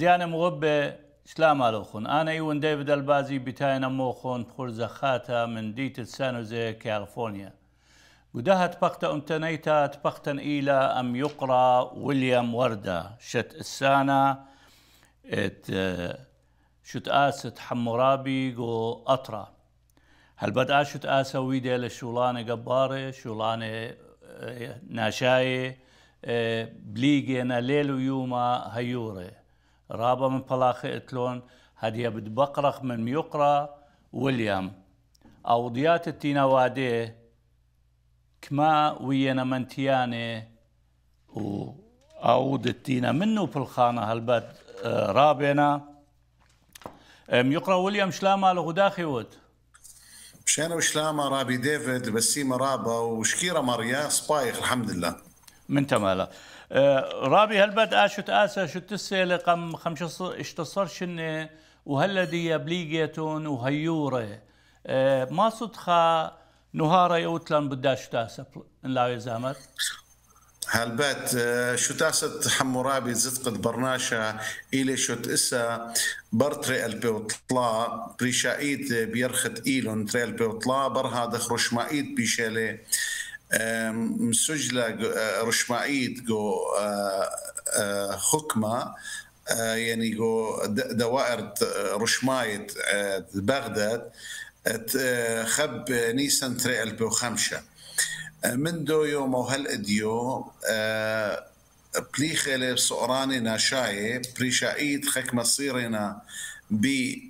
زيانة مغبة شلا مالوخون أنا إيون ديفيد البازي بتاينا موخون بخور زخاتا من ديت سانوزي كاليفورنيا ودهت بقتا أمتنيتا تبقتا إلى أم يقرأ ويليام وردة شت السانة شت آست حمورابي جو أطرا هل بدأ شت آسا ويدي لشولانة قبارة شولانة ناشاية بليجينا ليلو يوما هيوري رابا من بلاخي اتلون هدية بتبقرخ من ميقرا ويليام أو ضيات التينا واديه كما وينا منتياني أو دتينا منه بالخانة هالبد رابنا ميقرا ويليام شلاما له داخي ود مشانا وشلاما رابي ديفيد بسيمة رابا وشكيرة ماريا سبايخ الحمد لله من تمالا رابي هالبد آشت آسا شو تسأل قم خمسة اشتصر شنة وهالذي بليجيتون وهيورة ما صدخا نهارة يوتلان بداش تاسا لا يزامت هالبات شو تاسة حمورابي زت قد برناشا إلي شو تأسا برتري البيوطلا بريشايد بيرخت إيلون تري البيوطلا برها دخرش مايد بيشالي مسجلة رشمايد جو حكمة يعني جو دوائر رشمايد بغداد خب نيسان تري 2005 من دو يوم وهالاديو بليخلي صقراني ناشاي بريشايد خك مصيرنا ب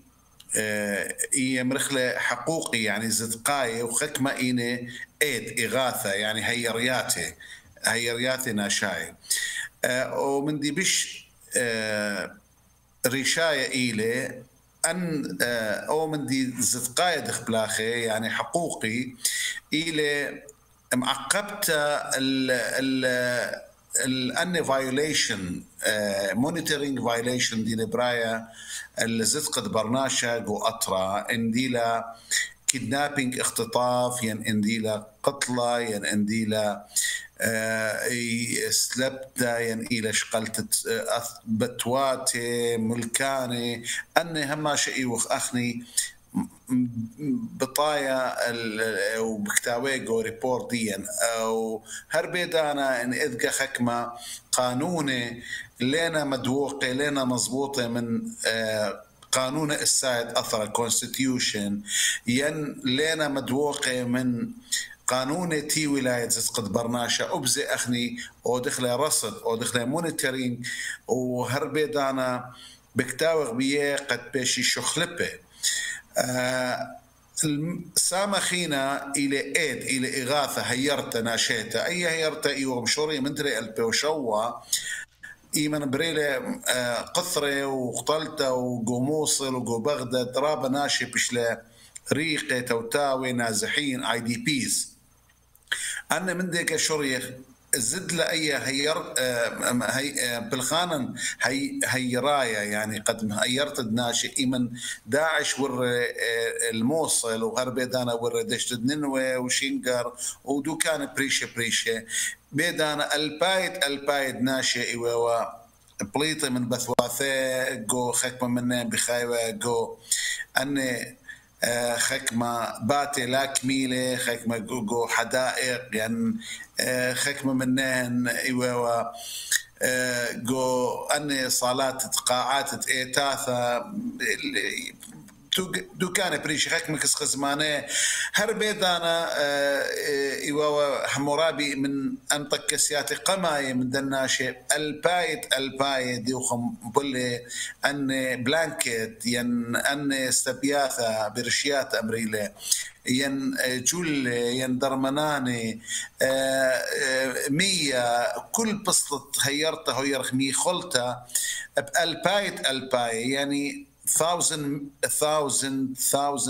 إيه مرخلة حقوقي يعني زدقاي وخك ما إني إيد إغاثة يعني هيرياتي ناشاي ومن دي بش ريشاية إيلي أن أو من دي زدقاي دخ بلاخي يعني حقوقي إيلي معقبت ال فايوليشن مونيتورينج فايوليشن دي نبرايا اللي زدت قد برناشا جو أطرا انديلا كيدنابينج اختطاف ين انديلا قتلة ين انديلا سلبتا ين إلى شقلت بتواتي ملكاني أني هما شيء وخ أخني بطايا وبكتاوي جو ريبورت ديا او هربيدانا ان اذكى حكمه قانوني لنا مدوقه لنا مضبوطه من قانون السايد اثر كونستيتيوشن ين لنا مدوقه من قانون تي ولاية قد برناشا أبزي أخني أو دخله رصد أو دخله مونيترينج وهربيدانا بكتاوغ بيه قد بيشي شخلبه سامخينا إلى إيد إلى إغاثة هيرتا ناشيتا أي هيرتا إيوه مشوري مدري البيوشوا إيمن بريلة قثرة وقتلته وقو موصل وقو بغداد رابا ناشي بشلا ريقة توتاوي نازحين IDPs أنا من ديك شريخ زد لأي هير بالخانن هيرايا يعني قد هيرت الناشئ من داعش ور الموصل وهربيدانا ور دشت نينوى وشينجر ودو كان بريشه بيدانا البايد ناشئ و بليطه من بثواثه جو خكمه من بخايوه جو أني خكمة باتي لا كميلة خكمة جو حدائق يعني خكمة منهن إيوه جو أني صالات قاعات إيتاثة دوكان بريش خكمة كسخزمانة هربيدانا إيوه حمورابي من أنطق كسياتي قماية من دناشي البايد يوخم بولي أن بلانكت ين أن استبياثة برشيات أمريلة ين جول ين درمناني مية كل بسطة هيرتها هيرخ مي خلتها الباي يعني $1,000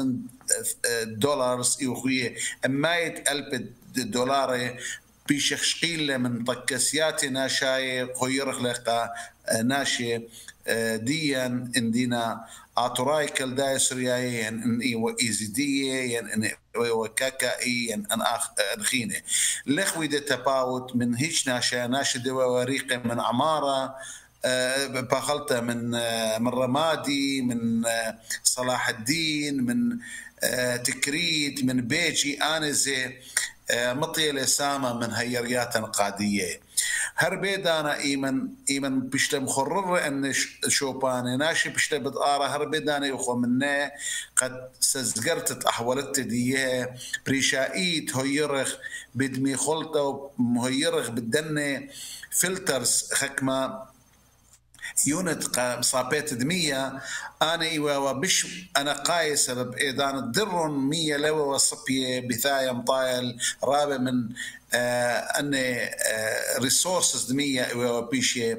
يخويه $100,000 بيشخشقيل من طكسياتي ناشاي خيرخ لقى ناشي ديان اندينا اترايكل دايسرياي ان ايو ايزيديه ان ايو كاكاي ان اخ ادخينه لخوي ده تباوت من هيش ناشا ناشي دوا وريقه من عماره باخلته من رمادي، من صلاح الدين، من تكريت، من بيجي، أنا زي مطيلة سامة من هيريات قادية. هربيد أنا إيمن بشتى مخرر أن شوباني ناشي بشتى بدآرة هربيد أنا يخو منه قد سزقرت أحولت ديه بريشائيت هيرخ بدمي خلطة وهيرخ بدني فلترز خكمة يونت صابيت دمية أنا إيوا بش أنا قايس بإيدان الدرن مية لو وصبية بثاية مطايل رابع من أن ريسورسز دمية إيوا بيشي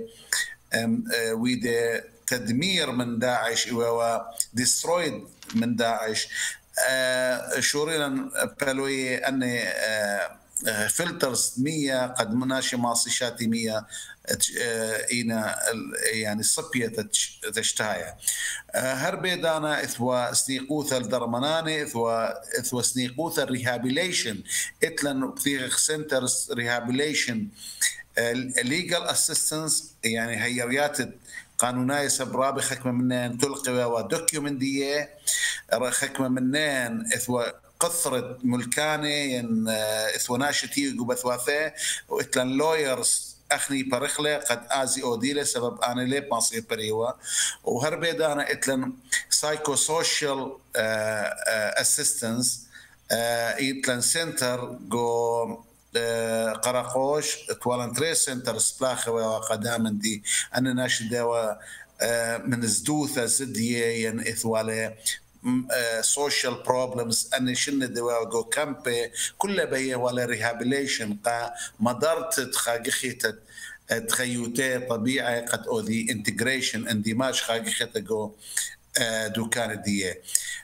ويدا تدمير من داعش إيوا ديسترويد من داعش شورينا بلوي أن فلترز مية قد مناشي ماصيشاتي مية إينا يعني صبية تشتايا هربيدانا إثوا سنيقوثا الدرماناني إثوا سنيقوثا الريهابيليشن إتلن بثيغ سنترز ريهابيليشن legal assistance يعني هيريات قانوناي سبرابي خكمة منين تلقي ودوكيومنتية خكمة منين إثوا قصرت ملكاني إثوا ناشتي وبثواثة وإتلن لويرز أخني برخلة قد آزي أوديلة سبب أنا ليه مصير بريوة وهربيد أنا إتلن سايكو سوشيال أسيستنس إتلن سنتر جو قراقوش توالنتري سنتر سبلاخة وقدام دي أنا ناشدة من زدوثة زدية ين إثوالة social problems أن شن دوا جو كامبي كل بيه ولا ريهابيليشن قا مدرت تخاجخيت تخيوتي طبيعي قد أودي انتجريشن اندماج خاجخيت جو دوكان دي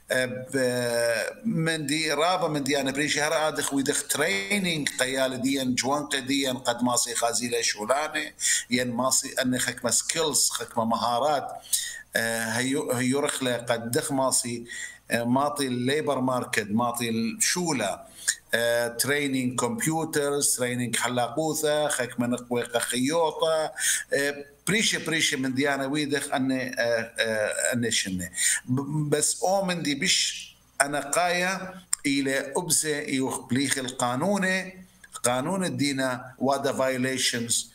من دي رابا من دي أنا بريش هر آدخ ويدخ ترينينج قيال ديان جوانق ديان قد ماسي خازيلة شولاني ين ماسي أني خكمة سكيلز خكمة مهارات هيورخله قد دخ ماسي ماطي الليبر ماركت ماطي الشولة ترينينج كمبيوترز ترينينج حلاقوثة خكمة نقوى خيوطة بريشة من ديانا ويدخ أني شنة بس من دي بش أنا قاية إلى أبزة يخبليخ قانون الدينة وادا فايليشنز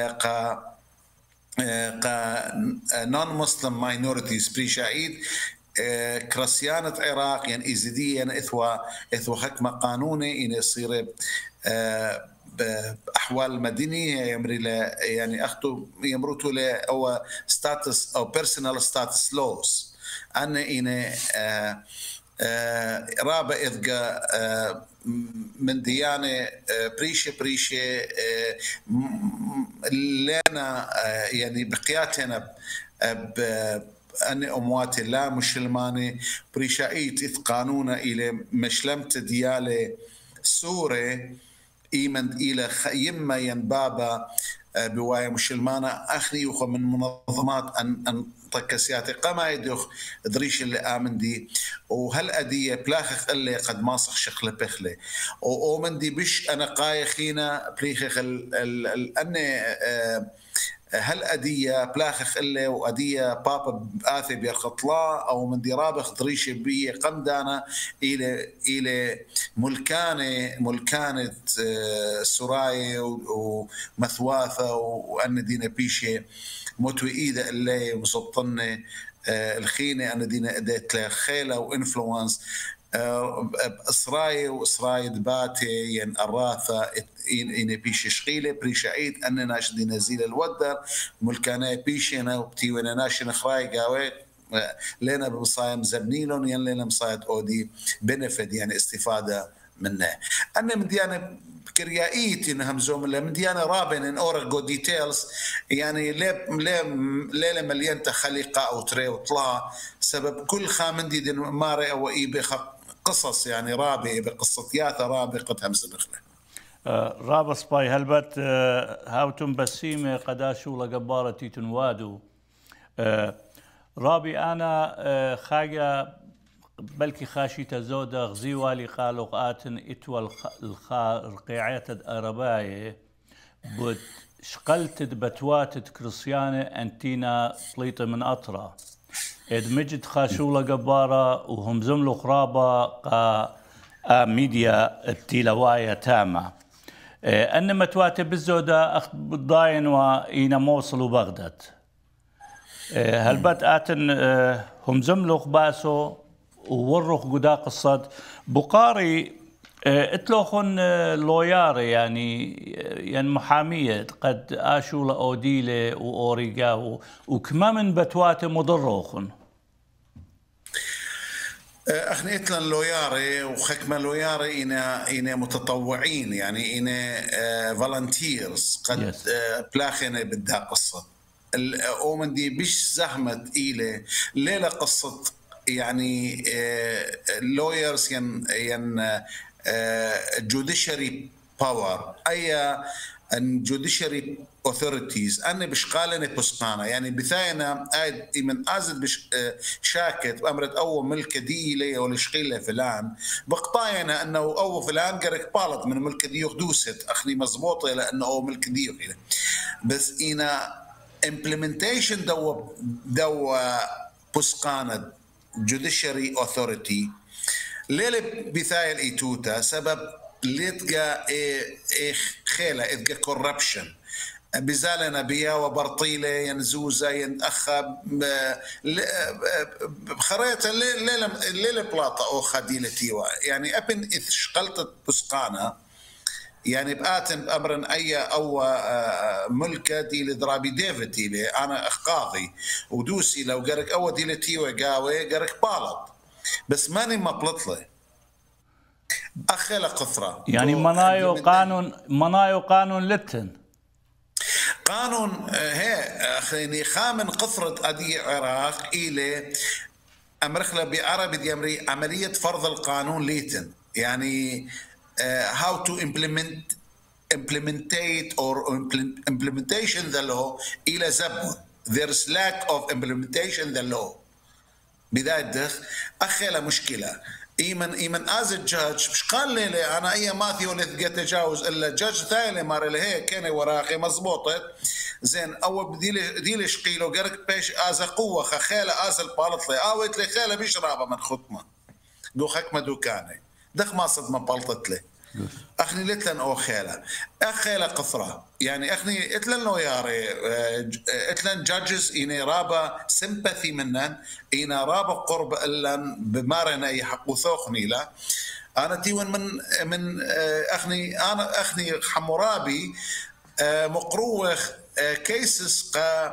non Muslim minorities بريشايد كريستيانة عراق يعني إزديا إثوا حكمة قانوني إن يصير بأحوال مدنية يمري يعني أخذوا يمرتوا له أو status أو personal status laws أن إن رابع إذا من ديانة بريشة لنا يعني بقياتنا أن أموات لا مسلماني بريشايت إذ قانون إلى مشلمة ديالة سورة إيمن إلى يما ينبابا بواية مسلمانة أخني يخو من منظمات أن طكسياتي قما يدخ دريش اللي آمن دي وهل أدية بلاخخ اللي قد ماسخ شخلة بخلة ومن دي بش أنا قايخينا بليخخ أني هل أدية بلاخخ اللي وأدية بابا آثي بيرخطلا أو من دي رابخ دريش بي قمدانا إلى ملكانة سراي ومثواثة وأن دينا بيشي متوي إيدا اللي وسطن الخينة أن دينا أديت لخيلة وإنفلونس إسراي وإسراي دباتي ين أراثة إن بيش شقيلة بريشايد أن ناش دي نزيل الودر ملكانا بيشنا وبتيونا ناش نخراي قاوي لنا بمصايم زبنيلون ين لنا مصايد أودي بنفد يعني استفادة منه أنا من ديانا كريائيت إنهم زوم من ديانا رابن إن أورغو ديتيلز يعني ليلة مليان تخليقة أو تري وطلع سبب كل خامن دي ماري أو إيبي قصص يعني رابي بقصتيات رابي قد همس بخله رابا سباي هلبت هاوتم بسيمة قداشو لقبارة تنوادو رابي أنا خاجة بلكي خاشي تزودة غزيوالي قالوا قاتن إتوى القيعات الأرباية بود شقلت بتواتت كريستيانة أنتينا طليطة من أطرا مجد خاشولة جبارة وهم زملوا خرابة ميديا التيلواية تامة أن متواتة بالزودة أخت بالضاين وإينا موصل وبغداد هل بات آتن هم زملوا خباسو وورخ قداق الصد بقاري اتلوخن لوياري يعني محامية قد آشولا أوديلة وأوريقا وكما من بتواتة مضروخن احنا اتلن لوياري وخكمة لوياري إنا متطوعين يعني إنا فالنتيرز قد بلاخنا بدها قصة الأومن دي بيش زحمة إيلة ليلة قصة يعني لويرز ين جوديشري باور أي جوديشري authorities أنا بشقالنا بسقانا يعني بثاينا من أزد شاكت بأمرت أول ملك دي لي ولا شقيلة فلان بقطاينا أنه أول فلان قرك بالط من ملك دي يخدوست أخلي مزبوطة لأنه أول ملك دي يخيله بس إنا implementation دو بسقانا judiciary authority ليلة بثايا الإيتوتا سبب لتقى خيلة إذقى corruption بزالنا بيا وبرطيلة ينزوزة ينأخى بخريطة ليلة بلاطة أو خديلة تيوا يعني أبن إذ شقلت بسقانا يعني بآتن بأمرن أي أو ملكة دي لدرابي ديفيد دي أنا قاضي ودوسي لو قرك أو دي لتيوا قاوي قرك بالط بس ماني مبلطله أخيلة قثرة يعني منايو قانون لتن قانون هي أخيني خامن قثرة أدي عراق إلى أمرخلة بعربي دي أمري عملية فرض القانون ليتن يعني how to implementate or implementation the law إلى زبون there's lack of implementation the law بداية دخ أخيلة مشكلة إيمن از الجاج مش قال لي أنا أي ماثيو لثقة تجاوز إلا جاج ثاني مار اللي هي كان وراقي مزبوطة زين أول دي شقيلو قرك بيش از قوة خيلة از البالط لي أويت لي خيلة بيشرابة من خطمة دو خكمة دوكاني دخ ما صد ما بالطت لي أخني لتلن أو خيلة أخيلة قصرة يعني أخني اتلن لو ياري اتلن جادجز إني رابا سمباثي منن إنا رابا قرب إلن بمارنا يحقو ثوخني لا أنا تيون من أخني حمورابي مقروخ كيسس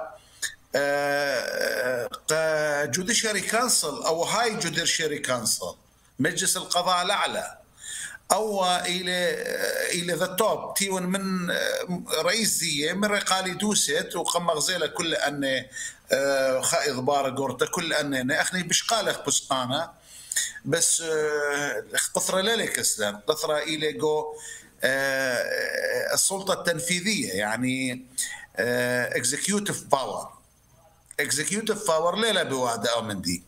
جوديشري كانسل أو هاي جوديشري كانسل مجلس القضاء الأعلى أو إلى ذا توب تيون من رئيس زية من رقالي دوست وقم غزيلة كل أن خائض بار قرطة كل أن أخني بشقالة بسقانة بس قطرة ليلك أسلام قطرة إلى جو السلطة التنفيذية يعني executive power ليلة بوعدة أو من دي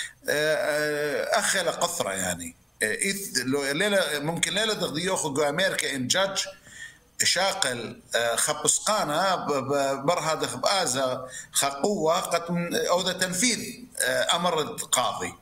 أخيلة قطرة يعني ليلة ممكن ليلة تغدي ياخذ أمريكا إن جاج شاقل خبسقانا برهد خبازة خقوة قد أو ذا تنفيذ أمر القاضي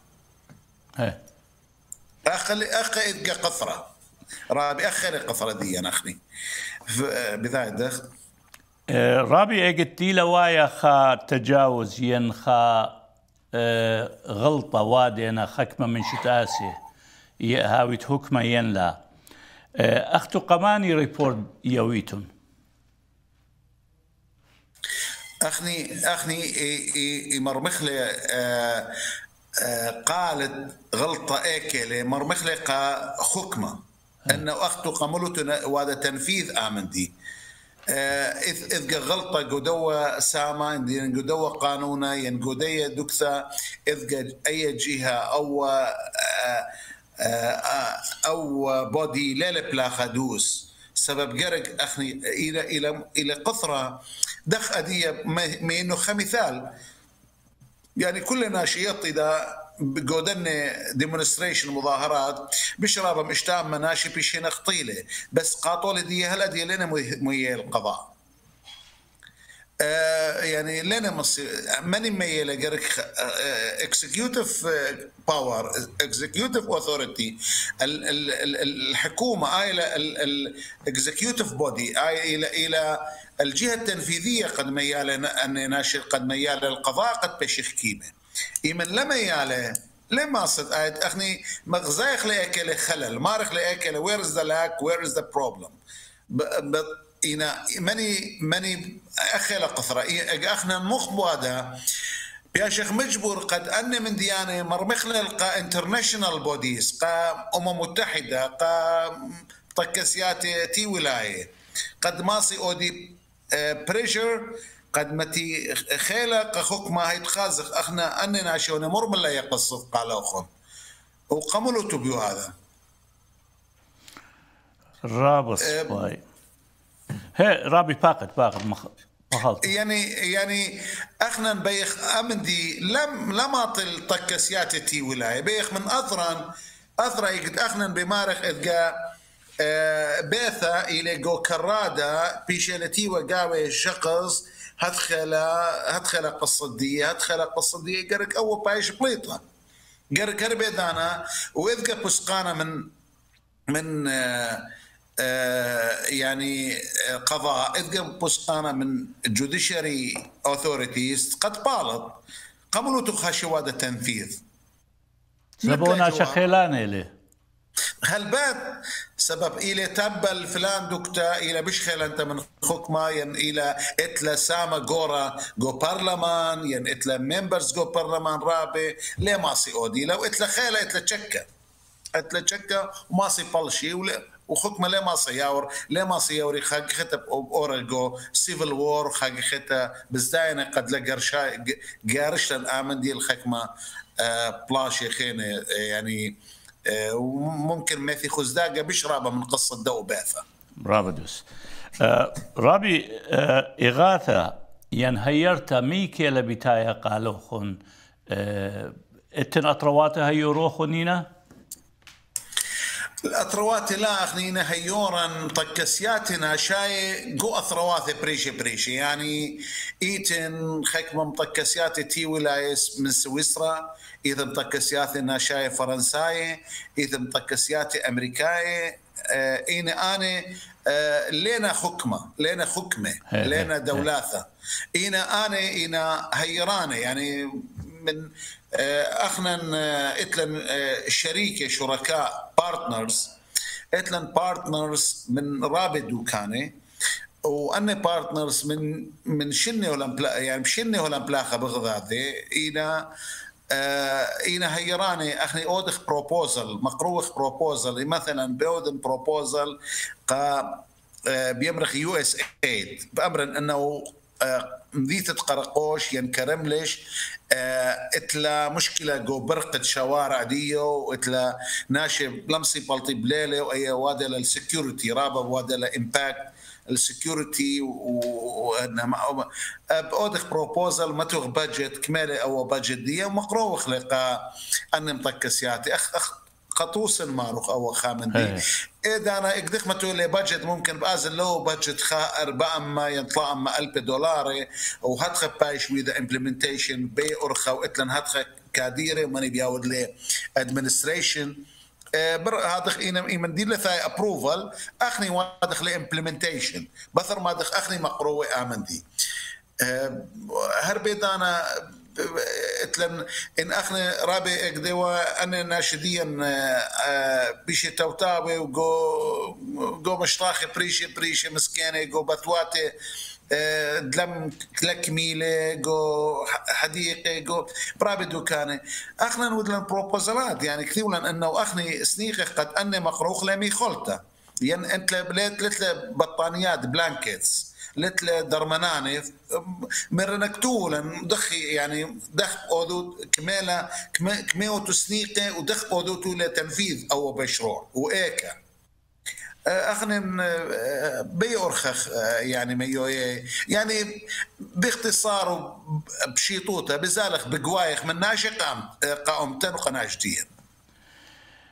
أخي قطرة رابي أخي قطرة دي أنا أخني بذاي دخل رابي اجتي لوايا خا تجاوز ينخا غلطة وادينا خكمة من شتاسي هاويت حكمة ينلا أختو قماني ريبورت يويتون أخني مرمخلة قالت غلطة اكله مرمخلة حكمة أنه أختو قملت وهذا تنفيذ آمن دي إذ غلطة قدوة ساما قدوة قانونا ينقودية دكثة إذ أي جهة أو بودي لا بلا خدوس سبب جرك أخني إلى قطرة دخ أدية ما إنه خمثال يعني كل ناشيط إذا قودن ديمونستريشن مظاهرات بشرب مشتام مناشي بشين خطيله بس قاطول دي هلا دي لنا مي القضاء يعني لنا مصير ماني ميلة جرك اكسكيوتيف باور اكسكيوتيف اوثوريتي الحكومة الى الاكسكيوتيف بودي الى الجهة التنفيذية قد ميال ان ناشر قد ميال القضاء قد بشيخ كيمه إيمن لما ياله لما صد أخني مغزايخ لأكل خلل مارخ لأكل where is the lack where is the problem إنا ماني أخيل قثرة أخنا مخبوادة يا شيخ مجبور قد أن من ديانة مرمخلة قا انترناشنال بوديز قا متحدة قا طكسيات تي ولاية قد ماسي أودي بريشر قد متي خيلة خك ما هيتخازق أخنا أننا شون مرمل لا يقصد قال أخون وقملوا تبيو هذا رابص باي هي رابي باقت مخلط يعني اخنا بيخ امدي لما طل طكسيات تي ولايه بيخ من اثرا يقد اخنا بمارخ ادقا بيثا الى جو كراده بيشلتي وقاوي شخص هدخل قصة دي قرك اول بايش بليطه قرك هربيدانا واذقا بسقانا من يعني قضاء إذا بسقانا من judiciary authorities قد بالط قبلوا تخشوا هذا التنفيذ سبونا شخيلان إليه هل بات سبب إلى تبل فلان دكتا إلى بشخل أنت من حكمة ين إلى إتلا ساما جورا جو برلمان ين إتلا ممبرز جو برلمان رابع ليه ما سي أودي لو إتلا خيلة إتلا تشكا وما سي بالشي وحكمه ليه ما سيوري خاق خطب أورجو سيفل وور خاق خطة بزداينة قد لقرشا قارش الآمن دي الحكمة بلاشي خينة يعني وممكن مثي خزداقة بشرابة من قصة دو باثة رابدوس رابي إغاثة ينهيرت ميكي لبتايا قالوخن اتن أطرواتها يروخنينا الأثروات لا أخنينا هيورا طكسياتنا شاي جو أثروات بريشي يعني إيتن خكمة مطكسيات تي ولايس من سويسرا إذا مطكسياتنا شاي فرنساي إذا مطكسيات أمريكاي أنا لنا حكمة لنا دولاثة أنا هيرانة يعني من اخنا اتلن شريكه شركاء بارتنرز من رابط دوكانه وأنا بارتنرز من شنه ولا يعني بشنه ولا بلاخه بغداد إنا هيراني أخني أودخ بروبوزل مقروخ بروبوزل مثلا بيودن بروبوزل بيمرخ USAID بأمر أنه مذيثة قرقوش ينكرملش اتلا مشكلة جو برقة شوارع ديو واتلا ناشب لمسي بلطي بليلة وأي وادة للسكيورتي رابا وادة لإمباكت السكيورتي بأودخ بروبوزل متوغ بادجت كمالي أو بادجت دي ومقروخ خلقا أن مطكسياتي قطوس ماروخ أو خامن دي إذا أنا إقدخ ما تقول لي بادجت ممكن بأزل له بادجت خا 4 ما يطلع ما $1000 وهدخل بايش ويدا إمبلمنتيشن بي أرخا وإتلن هدخل كاديرة وماني بياود لي administration هذا إيمن دي لثاي أبروفال أخني وادخ لي إمبلمنتيشن بثر ما دخ أخني مقروي آمن دي هربيد أنا اتلن ان اخنا رابي اقدوا ان ناشديا بيش توتاوي وجو مشطاخي بريشي مسكينه جو بثواتي دلم كلكميله جو حديقه جو برابي دوكانه اخنا نودلن بروبوزالات يعني كثيرا انه اخني سنيخه قد اني مقروخ لمي خلطه يعني انت لتل بطانيات بلانكيتس لتل درمناني مرنكتولا دخي يعني دخ أودو كمية تسنيقة ودخ أودو لتنفيذ أو مشروع وإيكا أخنم بيورخخ يعني يعني باختصار بشيطوطة بزالخ بقوايخ من ناشق قامتن وقناشتين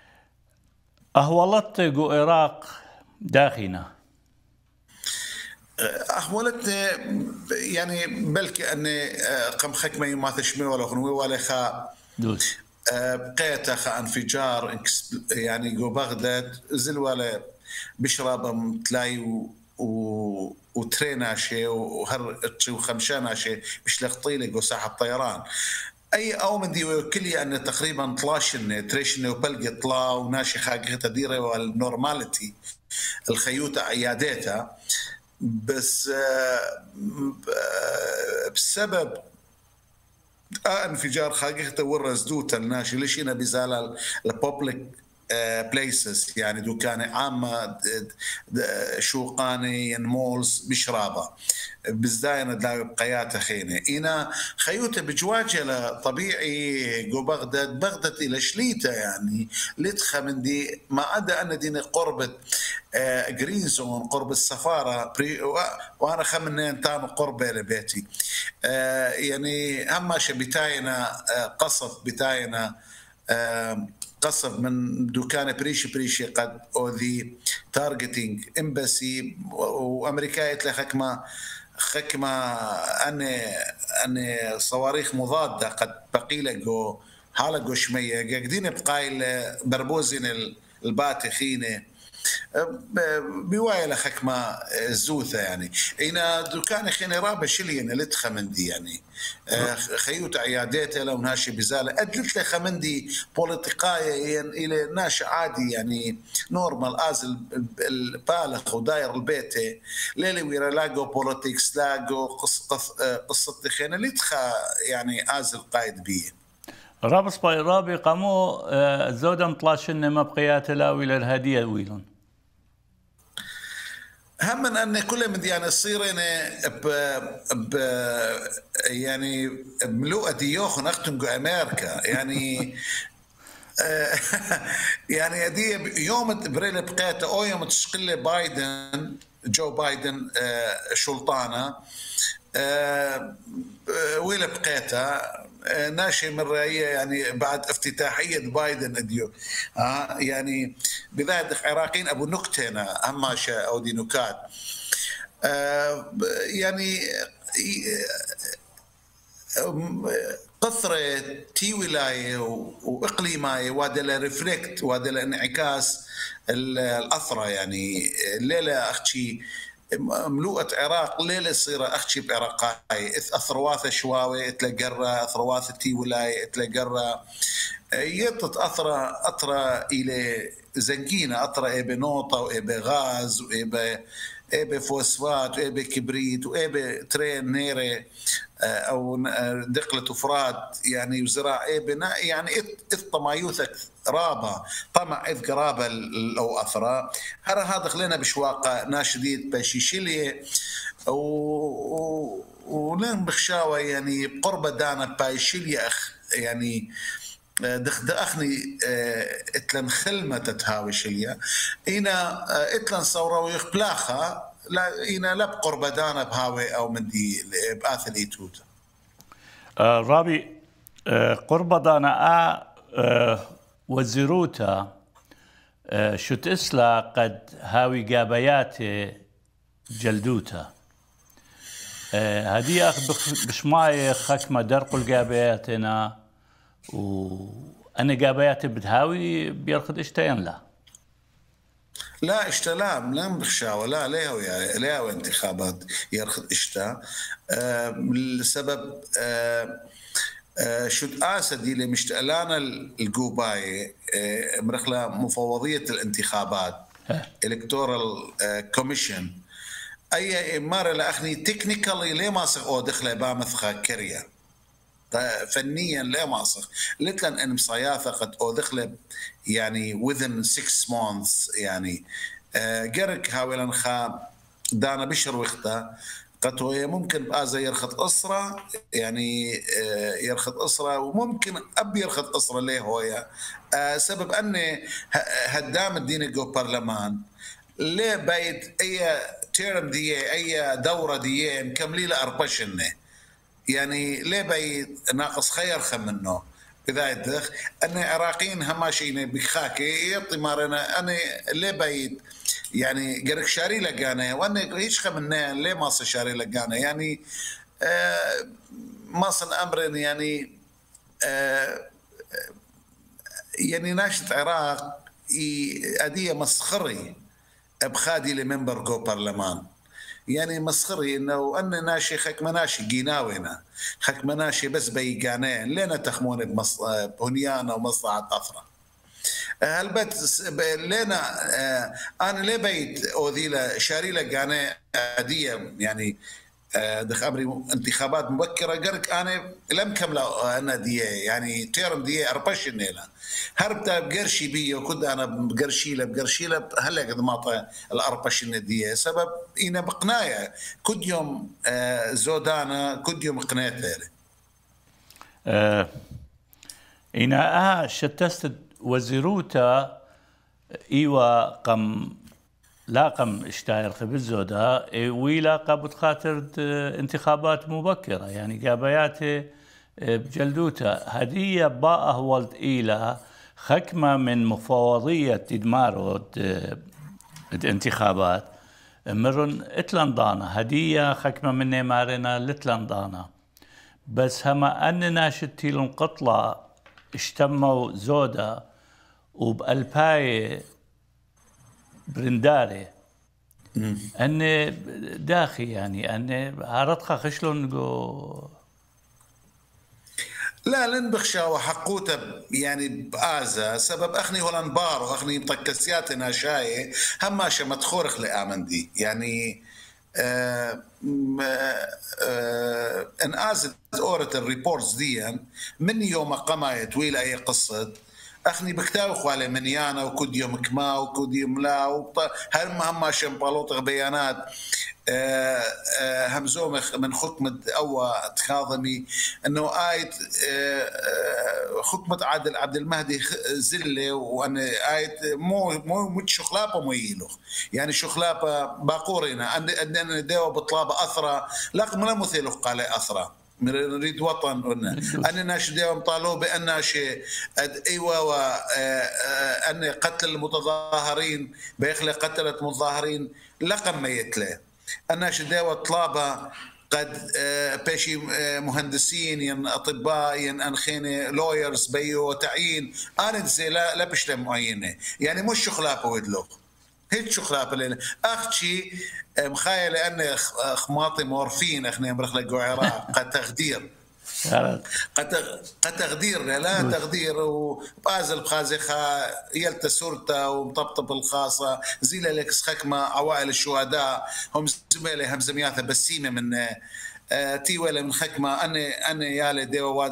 أهولت جو إراق داخنا أحولت يعني بلكي أني قم خكمة ما تشمي ولا خنوي ولا خا دوس. بقيت خا انفجار يعني جو بغداد زل ولا بشرب تلاي وتريناشي وهر وخمشاناشي مش لقطيلي جو ساحة طيران اي او من دي كلي ان تقريبا طلاشن تريشن وبلقي طلا وناشي خاقه تديره والنورماليتي الخيوطه عياداتها بس بسبب انفجار خاقه ورز دوتا الناشي ليش هنا بزال البوبليك بليسز يعني دكان عامة شوقاني مولز بشرابة بزداينا دلاوي بقياتة خينة إنا خيوتة بجواجة طبيعي جو بغداد إلى شليتة يعني لتخة من دي ما أدى أن دينا قربة جرين زون قرب السفارة وأنا خمنين تام قربة لبيتي يعني هم بتاينا قصف بتاينا قصف من دكان بريشي قد أوذي تارجتينج امباسي وأمريكا يتلي خكمة أن صواريخ مضادة قد بقيلة جو حالة جو شمية قاعدين بقايل بربوزين الباتخينة بوايلة خكمة زوثة يعني إنا دكان خيني رابع شلينا لتخمندي يعني خيوت عياداتها لو ناشي بزالة أدلت لي خمندي بوليتيقاية إلى ناشي عادي يعني نورمال آزل البالغ وداير البيت ليلي ويرا لاقو بوليتيكس لاقو قصة خيني لتخا يعني آزل قايد بيه رابس باي رابي قامو الزودة مطلاشن ما بقيات لاوي للهدية ويلون هم من أن كل من يعني الصير يعني ملوءة ديوخ نختم أمريكا يعني يعني هذه يوم بريل بقيت أو يوم تشقل بايدن جو بايدن شلطانة ويل بقيتها ناشي من رأيه يعني بعد افتتاحية بايدن اديو يعني بذات عراقيين ابو نكتنا اما او دي نكات يعني قطرة تي ولاية وإقليماية وهذا ريفلكت وهذا انعكاس الأثرة يعني الليلة أختي ملوءة عراق ليلة صيرة أختي بعراقاي أثرواث شواوي تلقرة أثرواث تي ولاية تلقرة يطت أثرة إلى زنكينة أثرة إبي نوطة وإبي غاز وإبي فوسفات وإبي كبريت وإبي ترين نيري او دقله افراد يعني وزراعه بناء يعني الطمايوثك رابه طمع اذ قرابه لو اثرى هذا خلينا بشواقه ناشديد بشيشيليه ولين بخشاوه يعني بقربه دانا بايشيليه يعني دخني اتلن خلمه تتهاوي شليا انا اتلن صوره ويخبلاخا لا إنا لا بقرب دانا بهاوي أو من دي بآثل توتا رابي قرب دانا وزيروتا شو تسلا قد هاوي جابيات جلدوتا هدي أخ بشماي خكمة درق الجابياتنا وأنا جابياتي بتهاوي بيرخد اشتين لا لا اشتلام لم بخشاوة لا ليه انتخابات يرخد اشتا لسبب شد آسدي اللي مشتقلانا الجوباي مرخلة مفوضية الانتخابات electoral commission أي مرة لأخني تكنيكالي ليه ما صغ دخله بامثخة كريا فنيا لا ماسخ لتلن ان مصياثه قد ادخل يعني within 6 months يعني جرك هاولن خا دانا بشر وقتا قد هو ممكن بازا يرخط اسره يعني يرخط اسره وممكن ابي يرخط اسره ليه هويا سبب ان هدام الدين جو برلمان ليه بيت اي تيرم دي اي دوره دي مكملي له اربشنه يعني ليه بي ناقص خير خم منه بداية أن العراقيين هماشين بخاكي يعطي مارنا أنا ليه بي يعني قرك شاري لقانا وانا ايش خمنا ليه ما صار شاري لقانا يعني ما صار امر يعني يعني ناشط عراق اديه مسخري بخادي لمنبر جو برلمان يعني مسخري انه ان ناشي خك مناشي قيناوينا خك مناشي بس بيقانين لنا تخمون بهنيانا ومصلحه اثرى هلبت لنا انا ليه بيت اوذيله شاري لقاني اديه يعني دخ امري انتخابات مبكره قرك انا لم كملا انا دي يعني تيرم دي اربش النيله هربتا بقرشي بي وكنت انا بقرشيله هلا قد ما الاربش دي سبب انا بقنايه كل يوم زودانا كل يوم قنايه إنا شتست وزيروتا إيوا قم لاقم اشتاير خبزودا ويلا قبض خاطر انتخابات مبكرة يعني قابياته بجلدوتا هدية باء ولد إيلا خكمة من مفوضية تدمار الانتخابات مرن اتلندانا هدية خكمة من نيمارنا لتلندانا بس هما أننا شتيلن قطلة اشتموا زودا وبألباي برنداري أن داخي يعني أن عرضخا خشلون لا لن بخشى وحقوته يعني بآزة سبب أخني هولان بار وأخني مطكسياتنا شاي هماشة متخورخ لآمن دي يعني ان ازت اورت الريبورتس دي من يوم قما طويل اي قصه اخني بكتاو خوالي منيانا وكد يوم كما وكد يوم لا هم شمبالوط بيانات همزومخ من حكمة أو تخاضمي أنه آية حكمة عبد المهدي زلة وأن آية مو شخلابة ميلوخ يعني شخلابة باقورنا أن ديوة بطلابة أثرى لكن لا مثيلوخ قال أثرى نريد وطن قلنا أننا شديهم طالوا بأن شيء أيوة وأن قتل المتظاهرين بيخلق قتلت متظاهرين لقم ميتله أنا شديوة طلابة قد بيشي مهندسين ين أطباء ين أنخيني لويرز بيو تعيين أنا زي لا بشلة معينة يعني مش شخلابة ودلوخ هيك شخلابة لنا أختي مخايل أن خماطي مورفين احنا مرخلة عراق قد تخدير قد تخدير لا تخدير وبازل بخازخة يلت سورته ومطبطب الخاصة زيلة لك خكمة عوائل الشهداء هم زميلي هم زمياثة بسيمة من تي ولا من خكمة أنا يالي ديوا وادة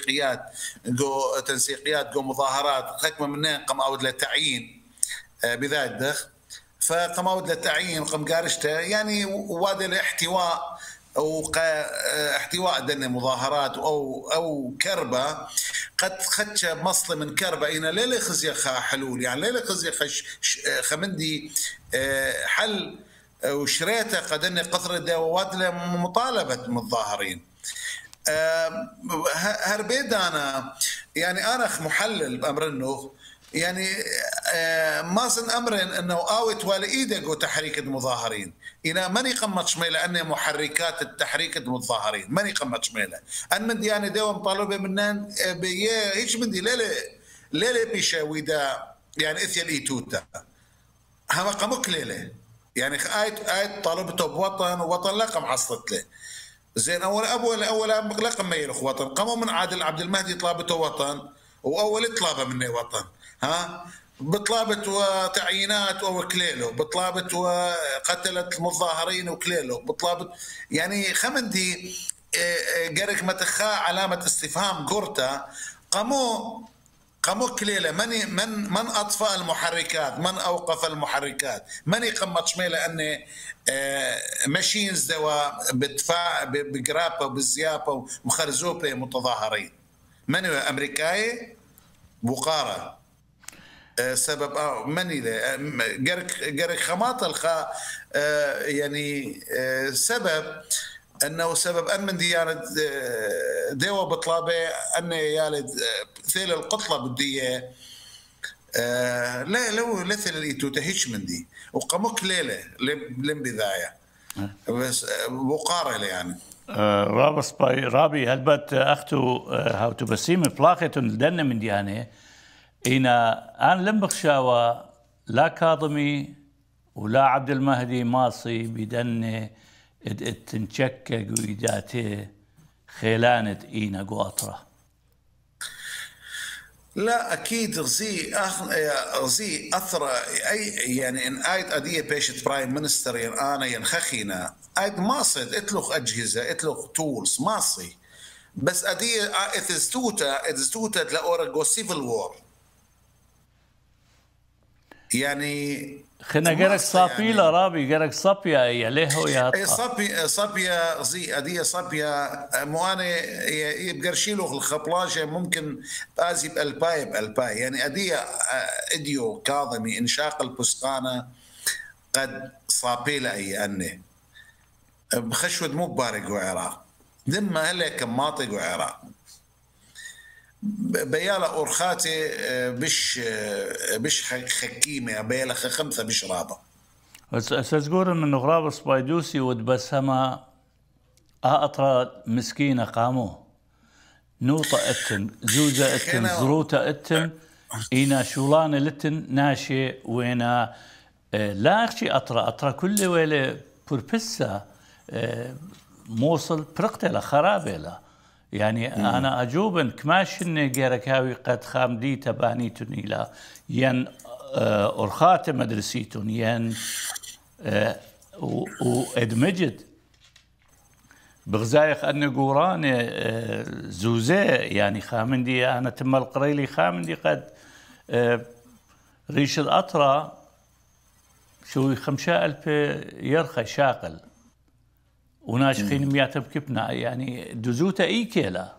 تنسيقيات جو مظاهرات خكمة من قم أود للتعيين بذات دخ فقم أود للتعيين قم قارشته يعني وادة الاحتواء أو احتواء دن مظاهرات أو كربة قد خدش مصل من كربة إنا ليلة خزيخة حلول يعني ليلة خزيخة خمندي حل وشريته قد أني قطر الدوات لمطالبة المتظاهرين هربيد أنا يعني أنا محلل بأمر أنه يعني ما صن أمرن أنه آوت والإيدك وتحريك المظاهرين إنا ماني قمت شميلة أن محركات التحريك المتظاهرين ماني قمت شميلة أن من دي أنا دوم طالبة منان بيه هيش من دي ليلة بيشا ويدا يعني إثيال إيتوتا هما قمك ليلة يعني آيت طالبته بوطن ووطن لقم حصلت له زين أول لقم ميلخ وطن قاموا من عادل عبد المهدي طلبته وطن وأول طلبة مني وطن ها بطلابة وتعيينات وكليله بطلابة وقتلت المتظاهرين وكليله بطلابة يعني خمندي قرك متخا علامة استفهام قرطة قاموا كليله من أطفأ المحركات من أوقف المحركات من يقمت شميلة أن ماشينز دوا بدفاع بقرابة وبالزيابة ومخرزوبة متظاهرين من هو أمريكاي بقارة سبب مني قرك خماط الخا يعني سبب انه سبب ان من ديانه ديوه بطلابه ان يالد ثيل القطله بديه لا لو لثل اللي تهيش من دي وقمك ليلة لم بداية بس بقارة يعني رابس باي رابي هلبت أختو هاو تبسيم بلاقة لدن من ديانه إنا أن لم بخشاوى لا كاظمي ولا عبد المهدي ماصي بدن تنشكك ويداته خيلانة إينا قواطرة. لا اكيد غزي اثر اي يعني ان ايد اديه بيشت برايم مينستر انا ينخخينا ايد ماصد اتلخ اجهزه اتلخ تولز ماصي بس اديه اتزتوتا لاورجو سيفل وور يعني خنا جرك صافيلا يعني رابي جرك صبيا يليه يا اي صبيا زي اديه صبيا مو انا بقرشيلو الخبلاشه ممكن بازي بالباي يعني اديه اديو كاظمي انشاق البستانه قد صابيلا اي اني بخشود مو بارق وعراق دم هلا كماطق وعراق بيالا اورخاتي بش خكيمه بيالا خمسه بش رابه سأزقور من غراب سبايدوسي ودبسما أطرى مسكينة قامو نوطة اتن زوزة اتن زروطة اتن إنا شولانة لتن ناشي وينا لا أخشي أطرى كل ويلة بوربسة موصل برقتة خرابة يعني أنا أجوبن كماشن جيرك هاوي قد خامدي تبانيتني لا ين أرخات مدرسيتون ين وادمجد بغزايخ أن قوران زوزي يعني خامندي أنا تم القريلي خامندي قد ريش الأطرى شوي 5000 يرخى شاقل وناشخين مياتب كبنا يعني دزوتا إيكيلا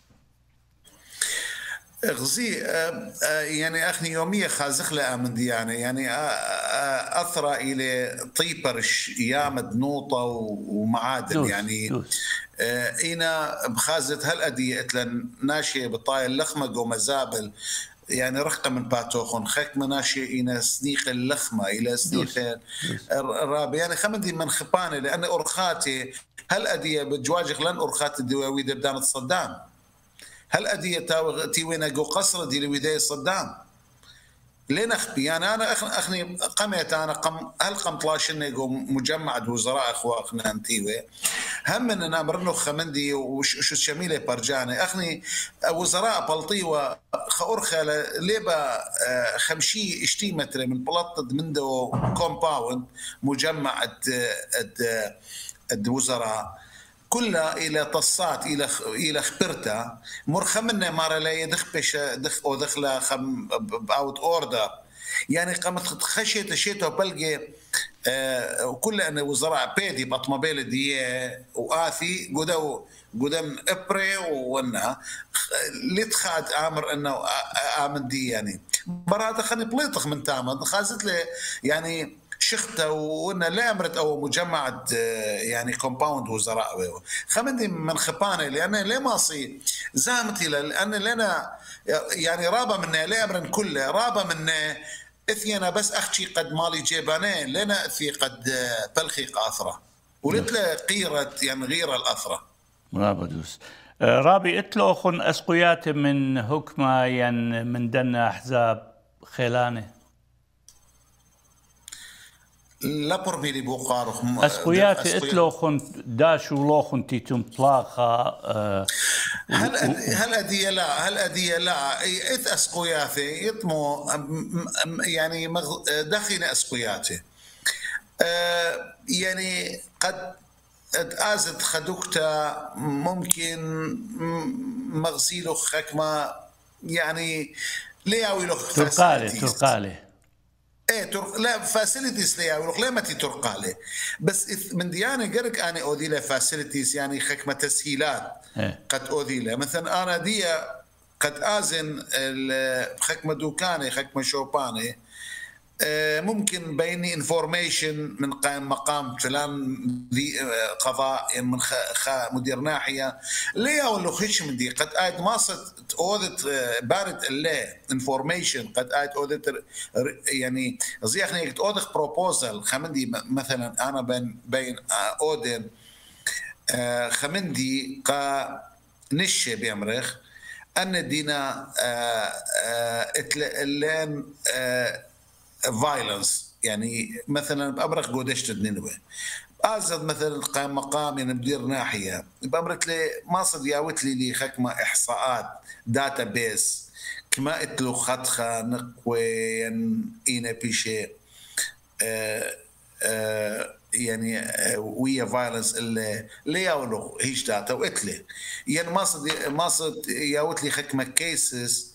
غزي يعني اخني يوميه خازخله من ديانه يعني اثرى الى طيبرش يامد نوطه ومعادن دوس يعني دوس. اينا بخازت هالاديه اتلن ناشيه بطايل اللخمه ومزابل يعني رقم من باتوخون خك مناشي إلى سنيق اللخمة إلى سنيق الرابع يعني خمدي من خبانة لأن أرخاتي هل أدية بجواجخ لن أرخات الدواوي دبدان صدام هل أدية تيوينا جو قصر دي لويداي صدام لين أخبي يعني أنا أخني قمت أنا هل قم طلاشني جو مجمع وزراء أخوة أخنا أنتيوي هم من أنا مرنو خمندي وش شميلة برجاني أخني وزراء بلطيوة خأرخة ليبا 50 اشتي متر من بلطد من دو كومباوند مجمع الوزراء كلها الى طصات الى خبرتا مرخمنا مره لا يدخبش دخ او دخله خم باوت اوردر يعني قامت خشيت شيته بلقي وكل ان وزراء بيدي بطمبيل دي واثي قدام ابري ونا لتخاد امر انه امن دي يعني برا خلني بليطخ من تامد خازت لي يعني شخته وانا لا امرت او مجمعه يعني كومباوند وزراء خمندي من خبانه لان لا ماصي زامتي لان لنا يعني رابه منا لا امرن كله رابه منا اثينا بس اختي قد مالي جيبانين لنا اثي قد بلخي قاثره ولتلا قيره يعني غير الاثره رابدوس رابي اتلوخن اسقيات من هكما ين من دنا احزاب خيلانه لا برميلي بوقارخ اسقياتي اتلوخن داشو لوخن تيتم بلاخا هل ادي لا اث اسقياتي يطمو يعني دخين اسقياتي يعني قد ازت خدوكتا ممكن مغسيلو خكمه يعني لياوي له ترقالي ايه لا فاسيلتيز ليا ولو لا متي ترقالي بس من ديانه قرك انا اودي له فاسيلتيز يعني خكمه تسهيلات قد اودي له مثلا انا دي قد ازن خكمه دوكاني خكمه شوباني ممكن بيني انفورميشن من مقام فلان ذي قضاء يعني من مدير ناحيه ليه ولا خش من دي قد آيت ماصت اودت بارد اللي انفورميشن قد آيت اودت يعني زيخني قد اودخ بروبوزل خمندي مثلا انا بين اودن خمندي قا نشي بيمرخ ان دينا اتلان فايلنس يعني مثلا بأمرك قودشت النينوى أزد مثلا قام مقام يعني مدير ناحية بأمرك لي ما صد ياوت لي خكمة إحصاءات داتا بيس كما اتلو خطخة نقوين إينا بيشي يعني ويا فايلنس اللي ياولو هيش داتا واتلي يعني ما صد ياوت لي خكمة كيسز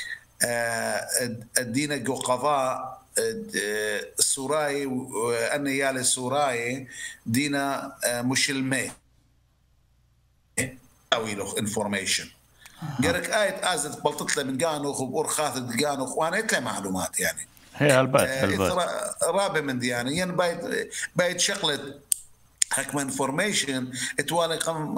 الدين جو قضاء السوراي أن يال السوراي دينا مش الماء أوي له انفورميشن قالك آية آزت بلطت له من قانوخ وبور خاثت قانوخ وأنا إتله معلومات يعني هي البات رابع من ديانة يعني بايت شغلة حكم انفورميشن اتوالي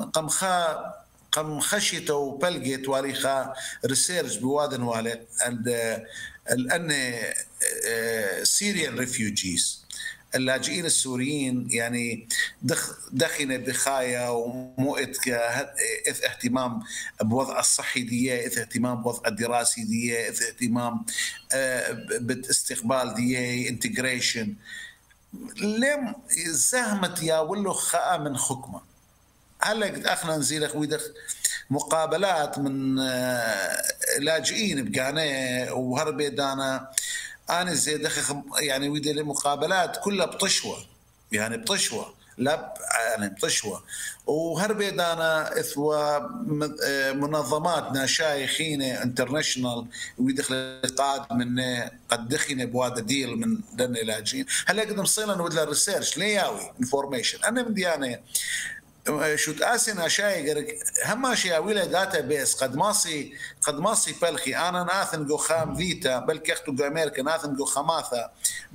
قم خشيته وبلقي تواريخا ريسيرش بوادن والي الان سيريان ريفيوجيز اللاجئين السوريين يعني دخن بخايا ومؤت إذ اهتمام بوضع الصحي دي إذ اهتمام بوضع الدراسي دي إذ اهتمام باستقبال دي انتجريشن لم زهمت يا ولو خاء من حكمه هلا اخنا نزيلك ويدخ مقابلات من لاجئين بقانا وهربي دانا انا زي دخل يعني ويدي مقابلات كلها بطشوه يعني بطشوه لا يعني بطشوه وهربي دانا اثوى منظمات شايخين انترناشونال ويدخل قاد من قد دخين بواد ديل من دن لاجئين هلا قدم صينا ودلا ريسيرش لياوي انفورميشن انا من ديانه شو تاسنا شاي هم شيء ولا داتا بيس قد ماسي بلخي انا ناثن جو خام فيتا بل كختو جو امريكا ناثن جو خماثه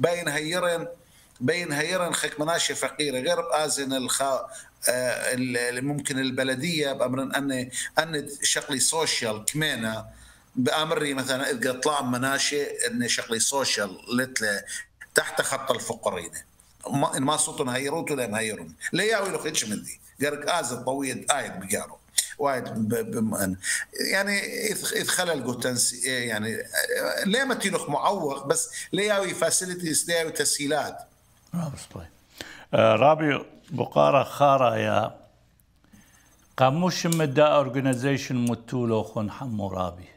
بين هيرن خك مناشي فقيره غير ازن ممكن البلديه بامر ان شغلي سوشيال كمينه بامري مثلا اذا طلع مناشي ان شغلي سوشيال لتله تحت خط الفقرين ما صوتهم هيروتوا لا مهيرون لا ياوي له خدش من دي قالك ازل طويل آيد بقارو وايد يعني إذ خلل قوتنس يعني ليه ما تيلوخ معوق بس لياوي فاسيلتيز لياوي تسهيلات رابي بقارة خارة يا قاموش مدى اورجنايزيشن متولو خون حمو رابي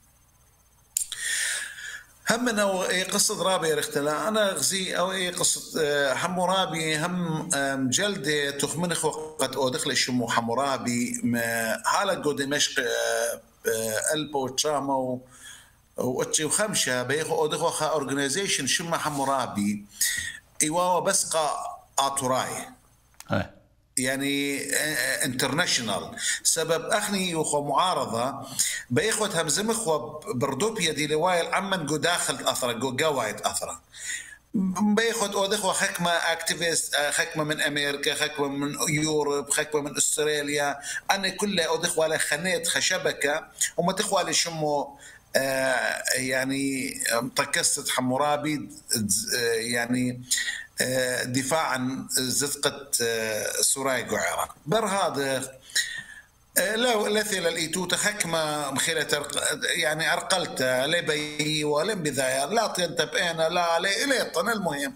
هم أو قصة رابي رختلا أنا غزي أو قصة حمورابي هم جلدة تخمنخ وقت أو دخل شمو حمورابي حالة جو دمشق ألبو تشامو وأتشي وخمشة بيخو أو دخل خا أورجنايزيشن شمو حمورابي إيواوا بس قا آتوراي يعني انترناشونال سبب اخني يخو معارضه بيخوت همزمخ وبردوبيا دي لوايل عمن جو داخل اثره جو قوايد اثره بيخوت اودخو حكمه اكتيفيست حكمه من امريكا حكمه من يوروب حكمه من استراليا انا كلها اودخو على خنيت خشبكه وما تخوى لي شمو يعني طكست حمورابي يعني دفاع عن زتقة سوراي قعيرة برهذا لو لثل الإيتوت حكمة مخيلة يعني أرقلت لبي ولم بذاير لا تنتب أنا لا ليطن المهم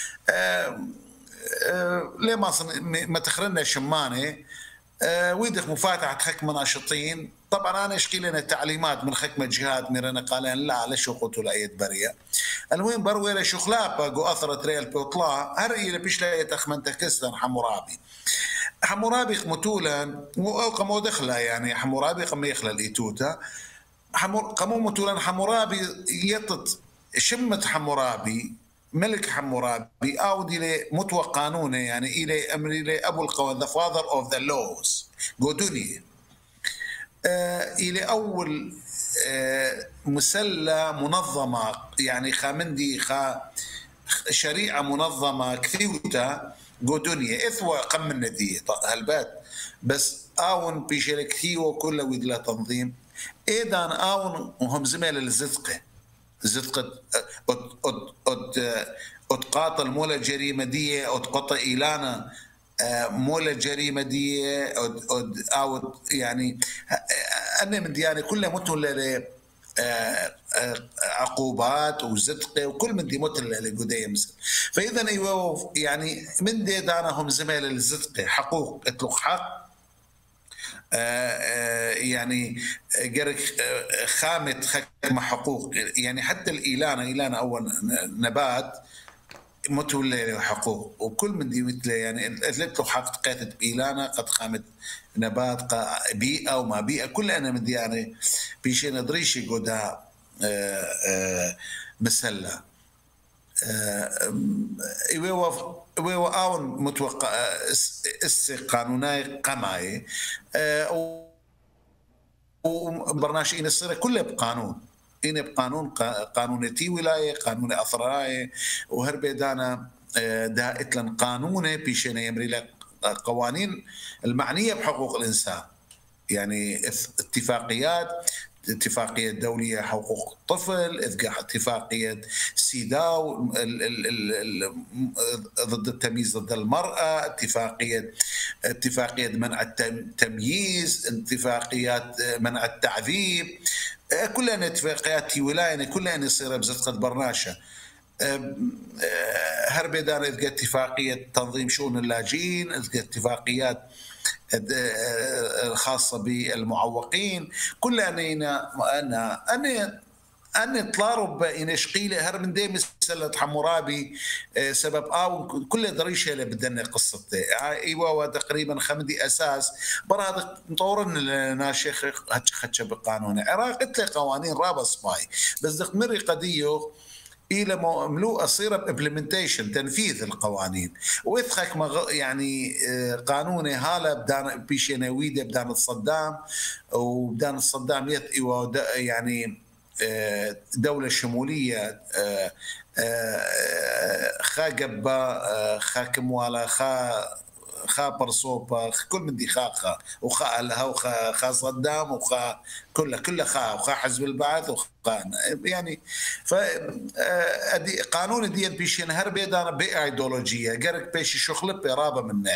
ليه ما تخرنا شماني ويدخ مفاتحة حكمة ناشطين طبعا أنا أشكي لنا تعليمات من حكمة جهاد ميرنا قالين لا لشو قلتوا لأيد برية المهم بروي له شخلابة جو أثرت ريال بيطلع هرئي لبيش لا يتخمن تكسلن حمورابي متولا وقمو دخله يعني حمورابي قم يخلى الإيتوتا قمو متولا حمورابي يطت شمت حمورابي ملك حمورابي أودي لي متوى قانونه يعني إلي أمري لي أبو القوان the father of the laws قدوني إلى أول مسلة منظمة يعني خامندي شريعة منظمة كثيوتا جو دنيا إثوى قم من ندية هالبات بس آون بيشيل كثيوة كله ويدلا تنظيم إيدان آون وهم زميل الزدقة زدقة قاطل مولا جريمة دية قطع إيلانا مولا جريمة دي أو يعني أنا من دياني كلها متن عقوبات وزدقة وكل من دي متن لقدية مثل فإذا أيوة يعني من دي دانهم زميل الزدقة حقوق اطلق حق يعني جرك خامة حكم حقوق يعني حتى الإيلان أول نبات متولي حقوق وكل من دي مثل يعني له حق قاتت بإيلانا قد قامت نبات بيئة وما بيئة كل أنا من دي يعني بيشي ندريشي قدا مسلة ويو آون متوقع قانوناي قماي وبرناش إن الصيرة كله بقانون إن بقانون قانونتي ولاية قانون أثراي وهربي دانا دا إتلن قانونه بيشينا يمري لك قوانين المعنية بحقوق الإنسان يعني اتفاقية دولية حقوق الطفل اتفاقية سيداو ضد التمييز ضد المرأة اتفاقية منع التمييز اتفاقيات منع التعذيب كلها اتفاقيات ولاية كلها يصير بزدقة برناشة هربي دار اتفاقية تنظيم شؤون اللاجئين اتفاقيات الخاصة بالمعوقين كل أنا طلارب إن شقيلة هر من ديم سلة حمورابي سبب كل دريشة اللي بدنا قصته أيوة تقريبا خمدي أساس برا مطورن ناشخ هتش بقانون العراق قلت قوانين رابط سباي بس دق مري قضية الى ملوء صيره بامبلمنتيشن تنفيذ القوانين ويثخك يعني قانوني هاله بدان بيشينويده بدان الصدام وبدان الصدام يعني دوله شموليه خاقبه خاكم ولا خا برصوبة كل من دي خا وخا لها وخا صدام وخا كلها خا وخا حزب البعث وخا يعني ف قانون دي بيش ينهر بيدانا بايديولوجيه قرك بيش شغل برابه منه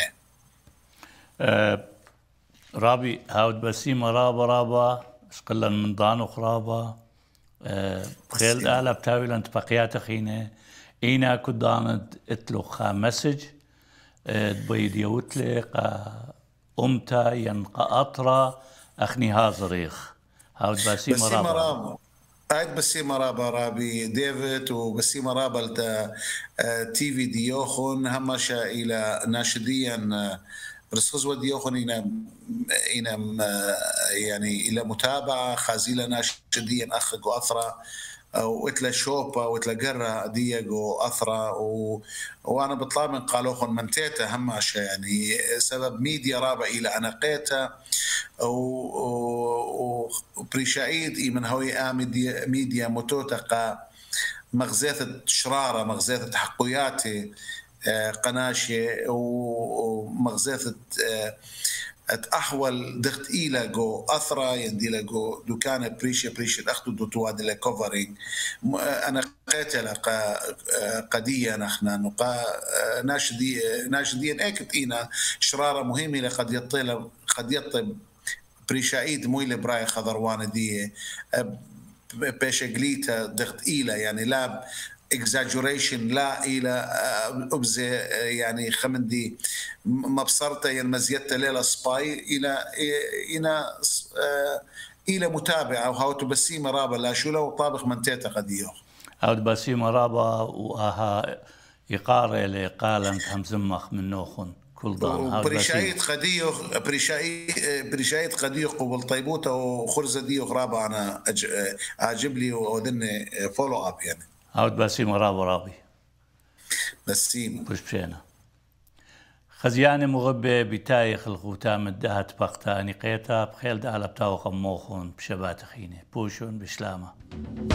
رابي هاود بسيمة رابا اسقلا من ضانو خرابا بخيل اهلا بتاويل انت بقيات خينه اينا كدانت اتلوخا مسج بيد يوتلق أمتا ينقى أطرا أخني هازريخ هاود بسيمة رابا قاعد بسيمة رابا رابي ديفيد وبسيمة رابا تي في ديوخون همشا إلى ناشديا رسخزوة ديوخون إنا يعني إلى متابعة خازيلة ناشديا أخذ وأثرا وإتلا شوبا وإتلا قرة ديجو أثرا وأنا بطلع من قالوخن منتيتا هماشا يعني سبب ميديا رابع إلى أنا قيتا وبريشايد من هوي ميديا متوتقة مغزية شرارة مغزية حقوياتي قناشة ومغزية أحول دخت إلى جو أثرا يندي لجو دكان بريشة أخذ دوتواد إلى كوفرينج أنا قاتل قديا نحن نقا ناشدين أكتينا شرارة مهمة قد يطلب بريشايد مويل براي خضروان دي بيشجليتا دخت إلى يعني لا exaggeration لا إلى أبزة يعني خمندي مبصرته ينمزيته ليلة سباي إلى متابعة وهاو تبسيمة رابا لا شو لو طابق منتيتا قديو هاو تبسيمة رابا وها إقارة لقالن همزمخ من نوخن كل ضان بريشايد قديو بريشايد قديو قبل طيبوته وخرزة ديو رابا أنا أجيب لي وذن فولو أب يعني هاود بسيمة رابي بسيمة بش بشينا خزيانة مغبة بتايخ الختام الدهت بقتا نقيتا بخيل دهلا بتاو خموخون بشبات خينة بوشون بشلامة.